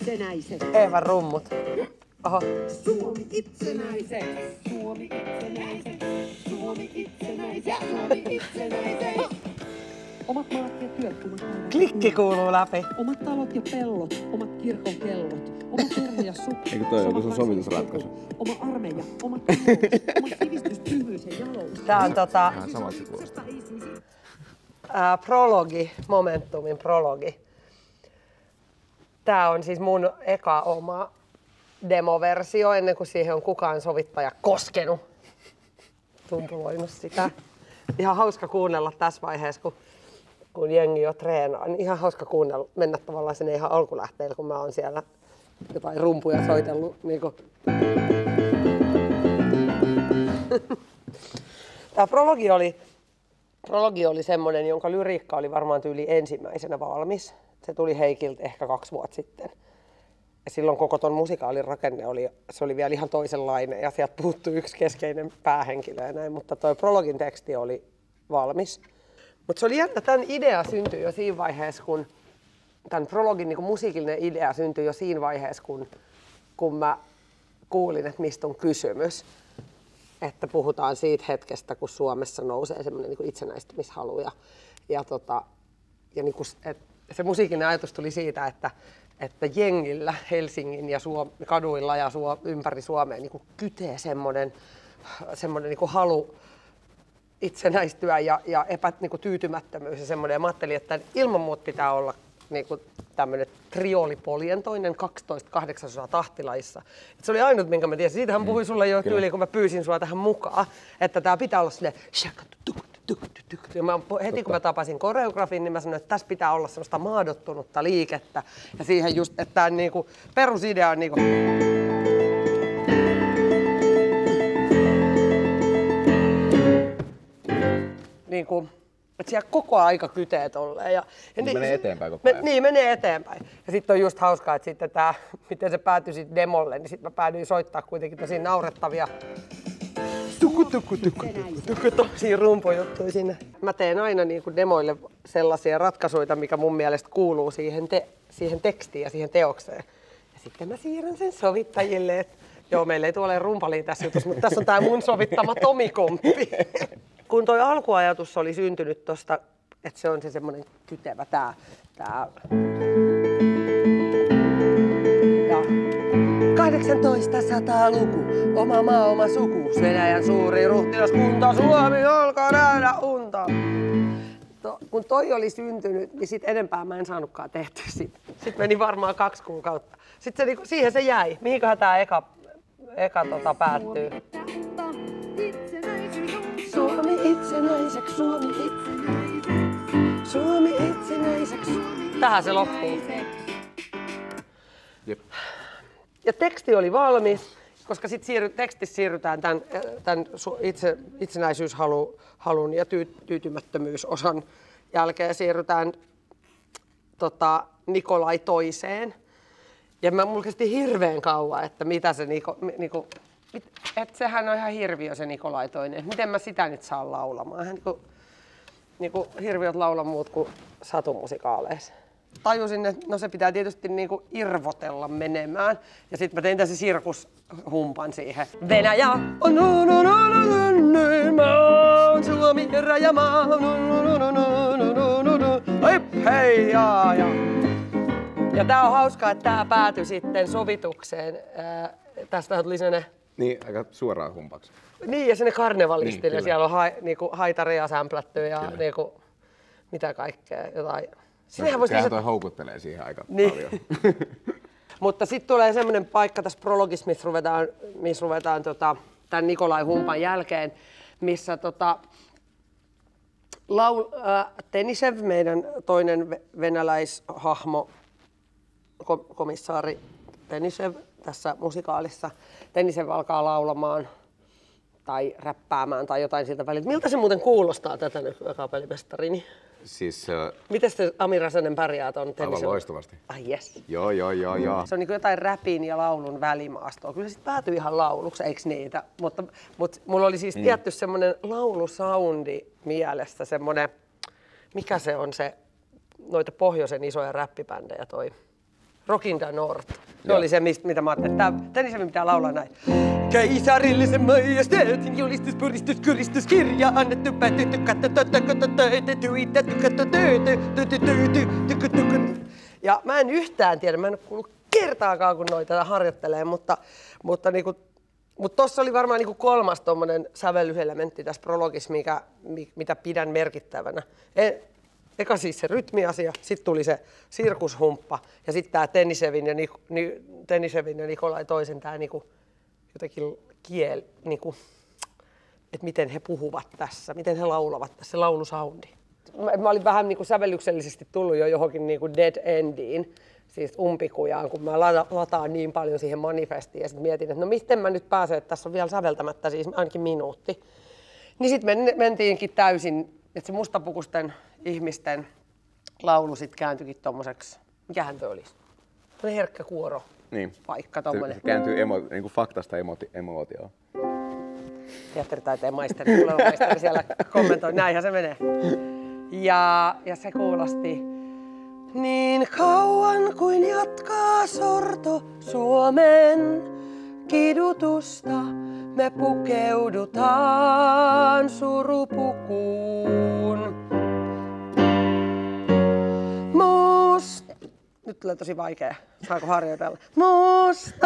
itsenäiseksi. Eevan rummut. Oho. Suomi itsenäiseksi. Suomi itsenäiseksi. Suomi itsenäiseksi. Suomi itsenäiseksi. Omat maat ja työt, omat päivät. Klikki kuuluu läpi. Omat talot ja pellot, omat kirkon kellot, oma perhe ja suku. Eikö toi joku sun sovitusratkaisu? Oma armeija, omat talous, omat sivistys, pyhyys ja jalous. Tää on Vähän samalta se kuulostaa. prologi, Momentumin prologi. Tää on siis mun eka oma demoversio ennen kuin siihen on kukaan sovittaja koskenut. Tumpuloinut sitä. Ihan hauska kuunnella tässä vaiheessa, kun jengi jo treenaa. Niin ihan hauska kuunnella, mennä tavallaan sinne ihan alkulähteille, kun mä oon siellä jotain rumpuja soitellut. Niin kuin. Tää prologi oli semmonen, jonka lyriikka oli varmaan tyyli ensimmäisenä valmis. Se tuli Heikiltä ehkä 2 vuotta sitten. Ja silloin koko ton musikaalin rakenne oli vielä ihan toisenlainen ja sieltä puuttui yksi keskeinen päähenkilö ja näin, mutta toi prologin teksti oli valmis. Mutta se oli jännä, tämän idea syntyi jo siinä vaiheessa, kun tämän prologin niin musiikillinen idea syntyi jo siinä vaiheessa, kun mä kuulin, että mistä on kysymys. Että puhutaan siitä hetkestä, kun Suomessa nousee semmoinen niin itsenäistymishalu ja niin kuin, se musiikillinen ajatus tuli siitä, että jengillä Helsingin ja kaduilla ja ympäri Suomea niin kuin kytee semmoinen niin kuin halu itsenäistyä ja niin kuin tyytymättömyys ja semmoinen. Ja mä ajattelin, että ilman muuta pitää olla niin kuin tämmöinen triolipoljentoinen 12/8 tahtilaissa. Et se oli ainut, minkä mä tiesin. Siitähän puhuin sulle jo tyyliin, kun mä pyysin sua tähän mukaan, että tää pitää olla silleen heti kun mä tapasin koreografin, niin mä sanoin, että tässä pitää olla semmoista maadottunutta liikettä. Ja siihen just, että tämä niinku, perusidea on niinku... Niinku, että siellä koko aika kytee tolleen. Ja menee eteenpäin koko ajan. Niin, menee eteenpäin. Ja sitten on just hauskaa, että sitten tää, miten se päätyi sitten demolle, niin sitten mä päädyin soittaa kuitenkin tosi naurettavia tosi rumpujuttuja sinne. Mä teen aina niin kuin demoille sellaisia ratkaisuja, mikä mun mielestä kuuluu siihen tekstiin ja siihen teokseen. Ja sitten mä siirrän sen sovittajille, että joo, meillä ei tule rumpalia tässä jutussa, mutta tässä on tää mun sovittama Tomikomppi. Kun toi alkuajatus oli syntynyt tosta, että se on se semmonen kytevä tää. Ja 1800-luku, oma maa, oma suku, Venäjän suuri ruhtinaskunta, Suomi alkaa nähdä unta. Kun toi oli syntynyt, niin sit enempää mä en saanutkaan tehtyä siitä. Sitten meni varmaan 2 kuukautta. Sitten se, siihen se jäi. Mihinköhän tää eka päättyy? Suomi itsenäiseksi, Suomi itsenäiseksi, Suomi itsenäiseksi. Tähän se loppuu. Jep. Ja teksti oli valmis, koska sitten tekstissä siirrytään tämän itsenäisyyshalun ja tyytymättömyysosan jälkeen siirrytään Nikolai toiseen. Ja mulla kesti hirveän kauan, että mitä se että sehän on ihan hirviö se Nikolai toinen. Miten mä sitä nyt saan laulamaan? Niinku hirviöt laula muut kuin satumusikaaleissa. Tajusin, että no se pitää tietysti niinku irvotella menemään. Ja sitten mä tein tässä sirkushumpan siihen. Venäjä on Suomi rajamaa. Hei ja. Ja tää on hauskaa, että tää päätyi sitten sovitukseen. Tästä tuli sellainen... Niin, aika suoraan humpaksi. Niin, ja sinne karnevalistille. Niin, siellä on niinku haitaria sämplätty ja niinku, mitä kaikkea, jotain. Sehän toi houkuttelee siihen aika paljon. Mutta sitten tulee semmoinen paikka tässä prologissa, missä ruvetaan tämän Nikolai humpan jälkeen, missä Tenisev, meidän toinen venäläishahmo, komissaari Tenisev tässä musikaalissa, Tenisev alkaa laulamaan tai räppäämään tai jotain siltä väliltä. Miltä se muuten kuulostaa tätä nykyään kapellimestarini? Siis miten se Ami Räsänen pärjää ton Tenisev? aivan loistavasti. Ai jes. Joo. Se on niin kuin jotain räpin ja laulun välimaastoa. Kyllä se sitten päätyi ihan lauluksi, eikö niitä? Mutta mulla oli siis tietty semmoinen laulusoundi mielessä, semmoinen, mikä se on se, noita pohjoisen isoja räppipändejä toi Rockinda Nord. Se oli se, mitä mä ajattelin, että Tennisemmin pitää laulaa näin. Keisarillisen majesteetin julistus, puristus, kuristus, kirja annettu päätetty, ja mä en yhtään tiedä, mä en ole kuullut kertaakaan, kun noita harjoittelee, mutta tossa oli varmaan niinku 3. tommonen sävellyselementti tässä prologissa, mitä pidän merkittävänä. Eka siis se rytmiasia, sitten tuli se sirkushumppa ja sitten tää Tenisevin ja Nikolai toisen tää niinku jotenkin niinku, että miten he puhuvat tässä, miten he laulavat tässä, se laulusoundi. Mä olin vähän niinku sävellyksellisesti tullut jo johonkin niinku dead endiin, siis umpikujaan, kun mä lataan niin paljon siihen manifestiin ja sitten mietin, että no miten mä nyt pääsen, että tässä on vielä säveltämättä siis ainakin minuutti. Niin sitten mentiinkin täysin, että se mustapukusten ihmisten laulu sitten kääntyikin tommoseksi, mikähän toi olisi? Tommonen herkkä kuoro. Niin. Paikka tommonen. Se kääntyy niinku faktasta emootioon. Teatteritaiteen maisteri, tuleva maisteri siellä kommentoi, näinhän se menee. Ja se kuulosti. Niin kauan kuin jatkaa sorto Suomen kidutusta, me pukeudutaan surupukuun. Nyt tulee tosi vaikea. Saanko harjoitella? Musta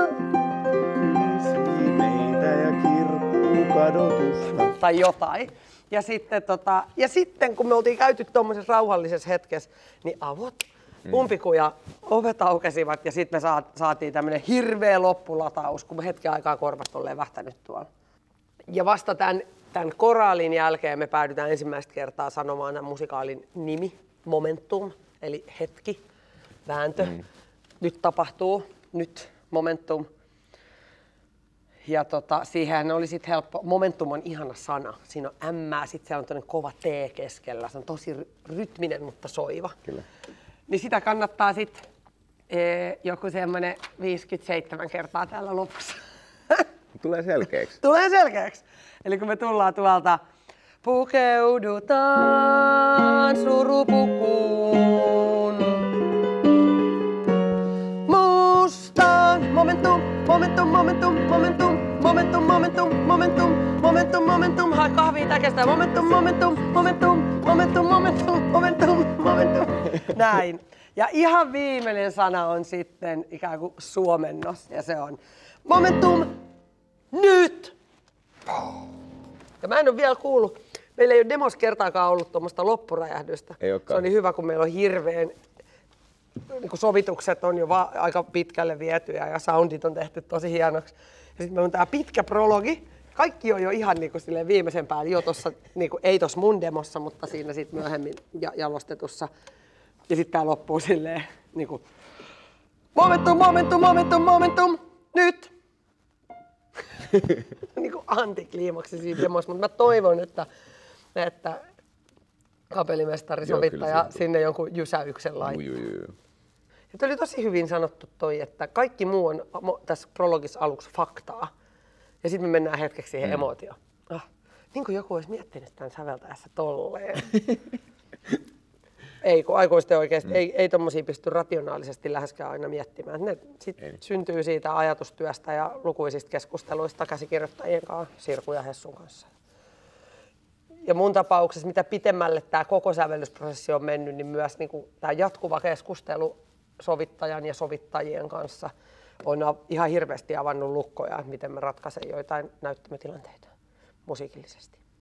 meitä ja kirkkuu kadotusta. Tai jotain. Ja sitten kun me oltiin käyty tuommoisessa rauhallisessa hetkessä, niin avot, umpikuja, ovet aukesivat ja sitten me saatiin tämmöinen hirveä loppulataus, kun me hetken aikaa korvat on levähtänyt tuolla. Ja vasta tämän koraalin jälkeen me päädytään ensimmäistä kertaa sanomaan tämän musikaalin nimi, Momentum, eli hetki, vääntö. Nyt tapahtuu, nyt Momentum. Ja siihen oli sitten helppo. Momentum on ihana sana. Siinä on sitten siellä on toinen kova T keskellä. Se on tosi rytminen, mutta soiva. Kyllä. Niin sitä kannattaa sitten joku semmoinen 57 kertaa täällä lopussa. Tulee selkeäksi. Tulee selkeäksi. Eli kun me tullaan tuolta, pukeudutaan surupukuun. Mustaan, momentum, momentum, momentum, momentum, momentum, momentum, momentum, momentum, momentum. Hae kahvia, tää kestää. Momentum, momentum, momentum, momentum, momentum, momentum, momentum. Näin. Ja ihan viimeinen sana on sitten ikään kuin suomennos, ja se on momentum nyt! Ja mä en ole vielä kuullut, meillä ei ole demos kertaakaan ollut tuommoista loppuräjähdystä. Ei olekaan. Se oli hyvä, kun meillä on hirveän, niin kuin sovitukset on jo aika pitkälle vietyjä ja soundit on tehty tosi hienoksi. Ja sitten meillä on tää pitkä prologi. Kaikki on jo ihan niin kuin viimeisen päällä, jo tossa, niin kuin, ei tossa mun demossa, mutta siinä sitten myöhemmin jalostetussa. Ja sitten tää loppuu silleen niin kuin momentum, momentum, momentum, momentum, nyt! Niin kuin antikliimaksi siinä demossa, mutta mä toivon, että kapellimestari, sovittaja sinne jonkun jysäyksen laittaa. Ja oli tosi hyvin sanottu toi, että kaikki muu on tässä prologissa aluksi faktaa. Ja sitten me mennään hetkeksi siihen emootioon. Niin kuin joku olisi miettinyt tämän säveltäessä tolleen. Ei, kun aikuisten oikeasti ei tommosia pysty rationaalisesti läheskään aina miettimään. Ne syntyy siitä ajatustyöstä ja lukuisista keskusteluista käsikirjoittajien kanssa, Sirku ja Hessun kanssa. Ja mun tapauksessa, mitä pitemmälle tämä koko sävellysprosessi on mennyt, niin myös niin tämä jatkuva keskustelu sovittajan ja sovittajien kanssa on ihan hirveästi avannut lukkoja, että miten mä ratkaisen joitain näyttämötilanteita musiikillisesti.